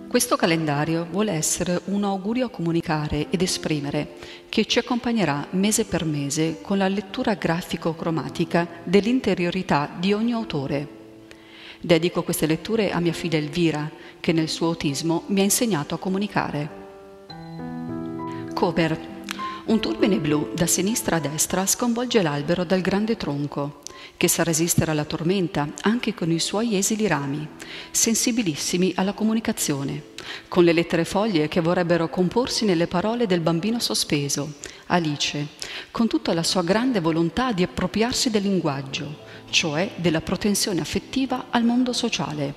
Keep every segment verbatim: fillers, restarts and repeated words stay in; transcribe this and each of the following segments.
Questo calendario vuole essere un augurio a comunicare ed esprimere che ci accompagnerà mese per mese con la lettura grafico-cromatica dell'interiorità di ogni autore. Dedico queste letture a mia figlia Elvira, che nel suo autismo mi ha insegnato a comunicare. Cover. Un turbine blu da sinistra a destra sconvolge l'albero dal grande tronco, che sa resistere alla tormenta anche con i suoi esili rami, sensibilissimi alla comunicazione, con le lettere foglie che vorrebbero comporsi nelle parole del bambino sospeso, Alice, con tutta la sua grande volontà di appropriarsi del linguaggio, cioè della protezione affettiva al mondo sociale.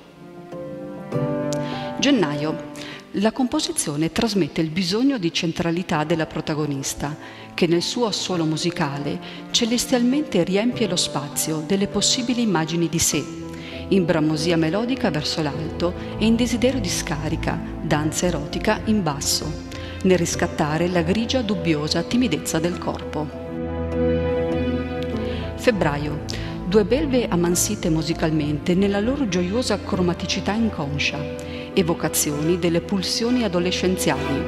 Gennaio. La composizione trasmette il bisogno di centralità della protagonista, che nel suo assolo musicale celestialmente riempie lo spazio delle possibili immagini di sé, in bramosia melodica verso l'alto e in desiderio di scarica, danza erotica in basso, nel riscattare la grigia dubbiosa timidezza del corpo. Febbraio. Due belve ammansite musicalmente nella loro gioiosa cromaticità inconscia, evocazioni delle pulsioni adolescenziali.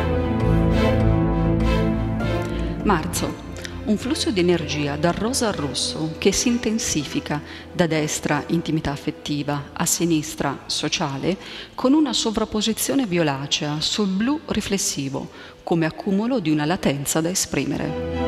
Marzo. Un flusso di energia dal rosa al rosso che si intensifica da destra intimità affettiva a sinistra sociale con una sovrapposizione violacea sul blu riflessivo come accumulo di una latenza da esprimere.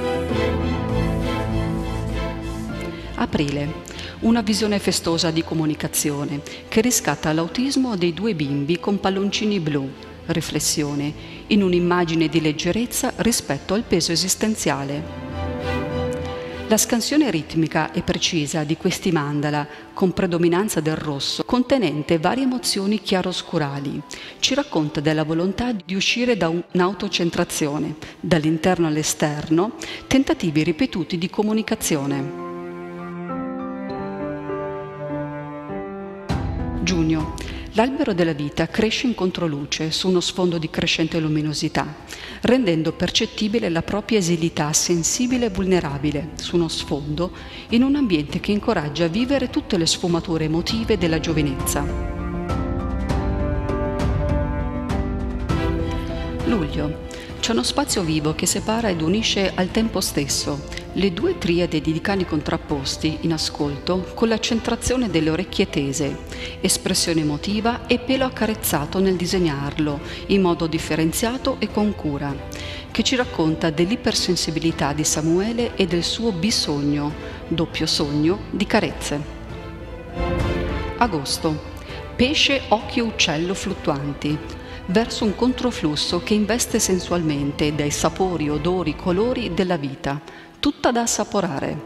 Aprile. Una visione festosa di comunicazione che riscatta l'autismo dei due bimbi con palloncini blu, riflessione, in un'immagine di leggerezza rispetto al peso esistenziale. La scansione ritmica e precisa di questi mandala, con predominanza del rosso, contenente varie emozioni chiaroscurali, ci racconta della volontà di uscire da un'autocentrazione, dall'interno all'esterno, tentativi ripetuti di comunicazione. Giugno. L'albero della vita cresce in controluce su uno sfondo di crescente luminosità, rendendo percettibile la propria esilità sensibile e vulnerabile su uno sfondo in un ambiente che incoraggia a vivere tutte le sfumature emotive della giovinezza. Luglio. C'è uno spazio vivo che separa ed unisce al tempo stesso le due triadi di cani contrapposti in ascolto con la centrazione delle orecchie tese, espressione emotiva e pelo accarezzato nel disegnarlo in modo differenziato e con cura, che ci racconta dell'ipersensibilità di Samuele e del suo bisogno, doppio sogno, di carezze. Agosto. Pesce, occhio, uccello fluttuanti, verso un controflusso che investe sensualmente dai sapori, odori, colori della vita, tutta da assaporare.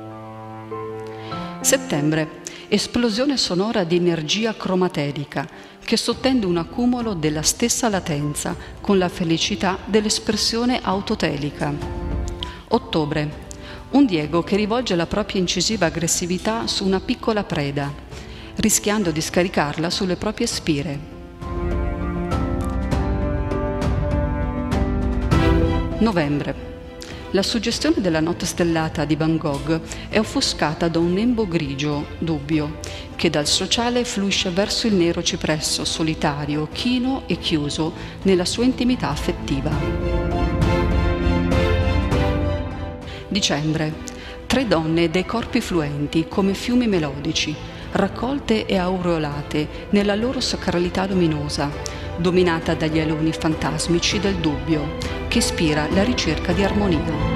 Settembre. Esplosione sonora di energia cromaterica che sottende un accumulo della stessa latenza con la felicità dell'espressione autotelica. Ottobre. Un Diego che rivolge la propria incisiva aggressività su una piccola preda, rischiando di scaricarla sulle proprie spire. Novembre. La suggestione della notte stellata di Van Gogh è offuscata da un nembo grigio, dubbio, che dal sociale fluisce verso il nero cipresso solitario, chino e chiuso nella sua intimità affettiva. Dicembre. Tre donne dai corpi fluenti come fiumi melodici, raccolte e aureolate nella loro sacralità luminosa, dominata dagli aloni fantasmici del dubbio, che ispira la ricerca di armonia.